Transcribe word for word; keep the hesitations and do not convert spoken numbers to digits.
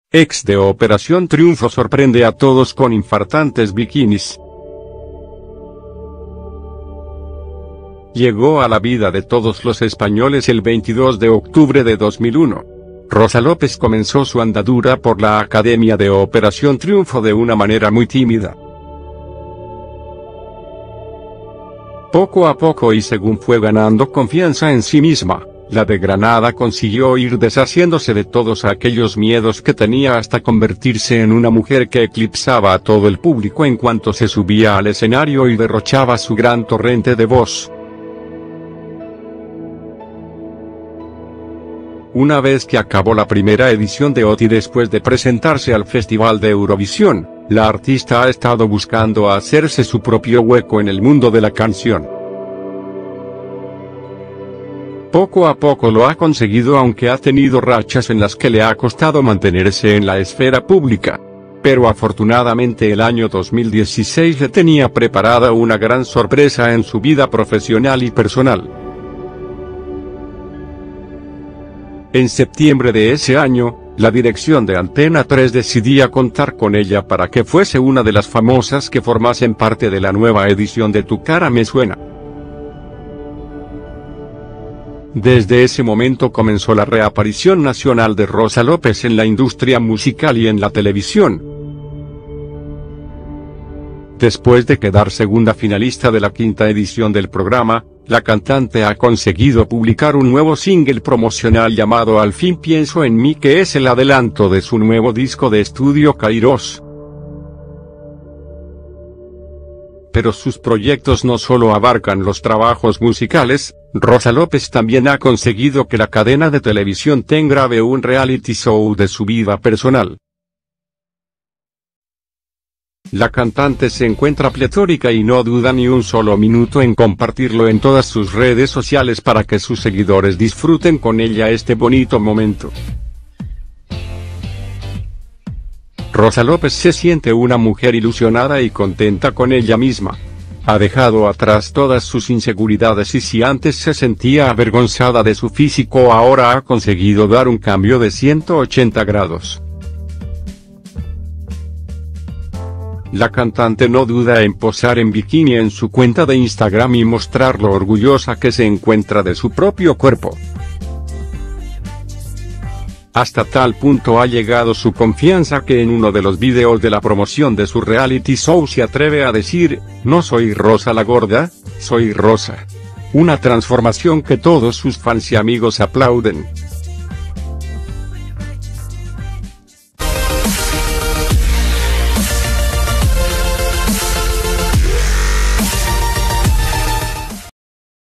ex de Operación Triunfo, sorprende a todos con infartantes bikinis. Llegó a la vida de todos los españoles el veintidós de octubre de dos mil uno. Rosa López comenzó su andadura por la Academia de Operación Triunfo de una manera muy tímida. Poco a poco y según fue ganando confianza en sí misma, la de Granada consiguió ir deshaciéndose de todos aquellos miedos que tenía hasta convertirse en una mujer que eclipsaba a todo el público en cuanto se subía al escenario y derrochaba su gran torrente de voz. Una vez que acabó la primera edición de O T I después de presentarse al Festival de Eurovisión, la artista ha estado buscando hacerse su propio hueco en el mundo de la canción. Poco a poco lo ha conseguido, aunque ha tenido rachas en las que le ha costado mantenerse en la esfera pública. Pero afortunadamente el año dos mil dieciséis le tenía preparada una gran sorpresa en su vida profesional y personal. En septiembre de ese año, la dirección de Antena tres decidía contar con ella para que fuese una de las famosas que formasen parte de la nueva edición de Tu cara me suena. Desde ese momento comenzó la reaparición nacional de Rosa López en la industria musical y en la televisión. Después de quedar segunda finalista de la quinta edición del programa, la cantante ha conseguido publicar un nuevo single promocional llamado Al fin pienso en mí, que es el adelanto de su nuevo disco de estudio Kairos. Pero sus proyectos no solo abarcan los trabajos musicales. Rosa López también ha conseguido que la cadena de televisión Ten grabe un reality show de su vida personal. La cantante se encuentra pletórica y no duda ni un solo minuto en compartirlo en todas sus redes sociales para que sus seguidores disfruten con ella este bonito momento. Rosa López se siente una mujer ilusionada y contenta con ella misma. Ha dejado atrás todas sus inseguridades y si antes se sentía avergonzada de su físico, ahora ha conseguido dar un cambio de ciento ochenta grados. La cantante no duda en posar en bikini en su cuenta de Instagram y mostrar lo orgullosa que se encuentra de su propio cuerpo. Hasta tal punto ha llegado su confianza que en uno de los videos de la promoción de su reality show se atreve a decir: "No soy Rosa la gorda, soy Rosa". Una transformación que todos sus fans y amigos aplauden.